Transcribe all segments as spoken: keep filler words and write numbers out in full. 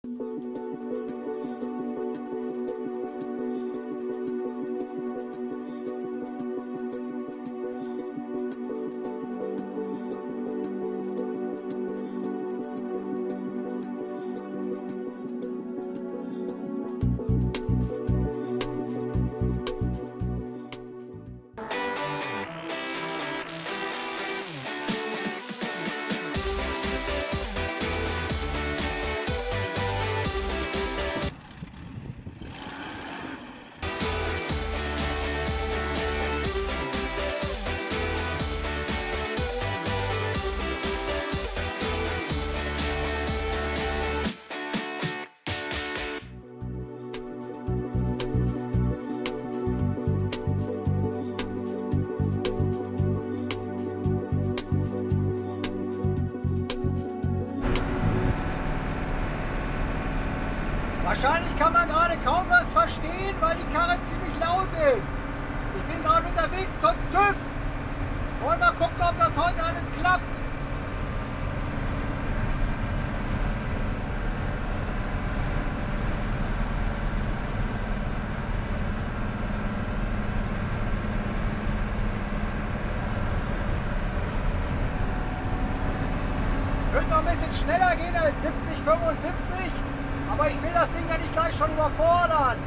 Wahrscheinlich kann man gerade kaum was verstehen, weil die Karre ziemlich laut ist. Ich bin gerade unterwegs zum TÜV. Wollen wir mal gucken, ob das heute alles klappt. Es wird noch ein bisschen schneller gehen als siebzig, fünfundsiebzig. Aber ich will das Ding ja nicht gleich schon überfordern.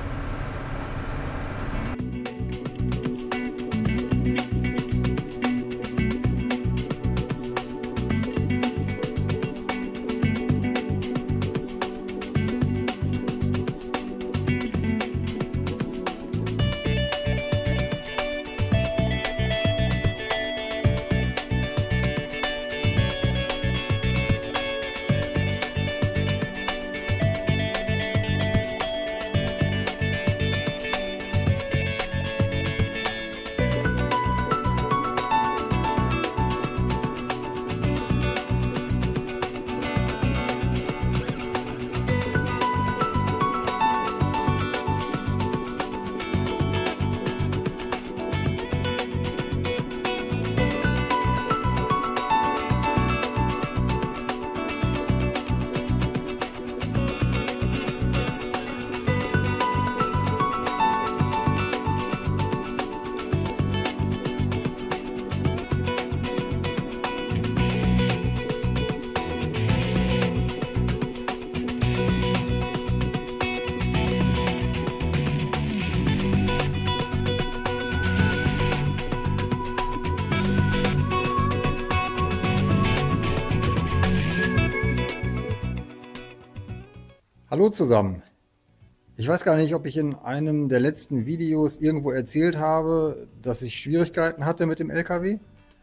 Hallo zusammen. Ich weiß gar nicht, ob ich in einem der letzten Videos irgendwo erzählt habe, dass ich Schwierigkeiten hatte mit dem L K W.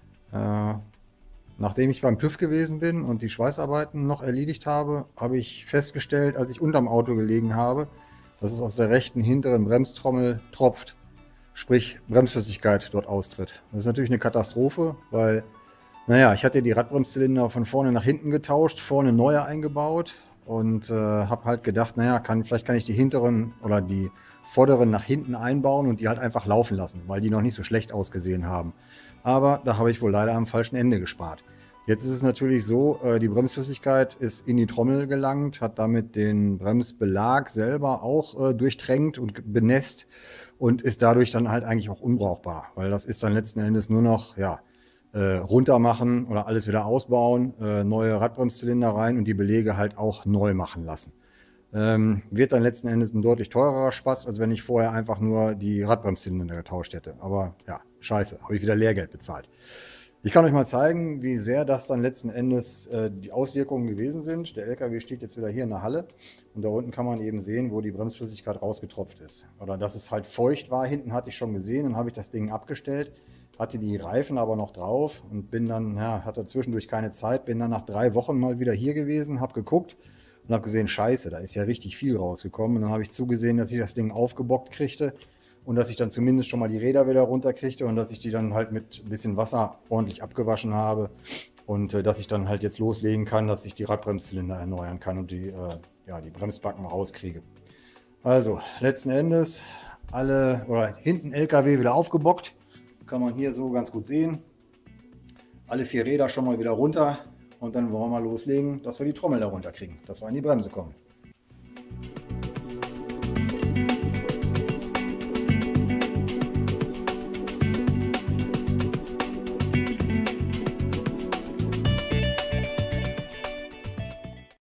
Äh, nachdem ich beim TÜV gewesen bin und die Schweißarbeiten noch erledigt habe, habe ich festgestellt, als ich unterm Auto gelegen habe, dass es aus der rechten hinteren Bremstrommel tropft. Sprich, Bremsflüssigkeit dort austritt. Das ist natürlich eine Katastrophe, weil, naja, ich hatte die Radbremszylinder von vorne nach hinten getauscht, vorne neue eingebaut. Und äh, habe halt gedacht, naja, kann, vielleicht kann ich die hinteren oder die vorderen nach hinten einbauen und die halt einfach laufen lassen, weil die noch nicht so schlecht ausgesehen haben. Aber da habe ich wohl leider am falschen Ende gespart. Jetzt ist es natürlich so, äh, die Bremsflüssigkeit ist in die Trommel gelangt, hat damit den Bremsbelag selber auch äh, durchtränkt und benässt und ist dadurch dann halt eigentlich auch unbrauchbar, weil das ist dann letzten Endes nur noch, ja, Äh, runter machen oder alles wieder ausbauen, äh, neue Radbremszylinder rein und die Belege halt auch neu machen lassen. Ähm, wird dann letzten Endes ein deutlich teurerer Spaß, als wenn ich vorher einfach nur die Radbremszylinder getauscht hätte. Aber ja, scheiße, habe ich wieder Lehrgeld bezahlt. Ich kann euch mal zeigen, wie sehr das dann letzten Endes äh, die Auswirkungen gewesen sind. Der L K W steht jetzt wieder hier in der Halle und da unten kann man eben sehen, wo die Bremsflüssigkeit rausgetropft ist. Oder dass es halt feucht war, hinten hatte ich schon gesehen, dann habe ich das Ding abgestellt. Hatte die Reifen aber noch drauf und bin dann, ja, hatte zwischendurch keine Zeit, bin dann nach drei Wochen mal wieder hier gewesen, habe geguckt und habe gesehen, scheiße, da ist ja richtig viel rausgekommen. Und dann habe ich zugesehen, dass ich das Ding aufgebockt kriegte und dass ich dann zumindest schon mal die Räder wieder runterkriegte und dass ich die dann halt mit ein bisschen Wasser ordentlich abgewaschen habe und äh, dass ich dann halt jetzt loslegen kann, dass ich die Radbremszylinder erneuern kann und die, äh, ja, die Bremsbacken rauskriege. Also letzten Endes alle oder hinten L K W wieder aufgebockt. Kann man hier so ganz gut sehen. Alle vier Räder schon mal wieder runter und dann wollen wir mal loslegen, dass wir die Trommel da runter kriegen, dass wir in die Bremse kommen.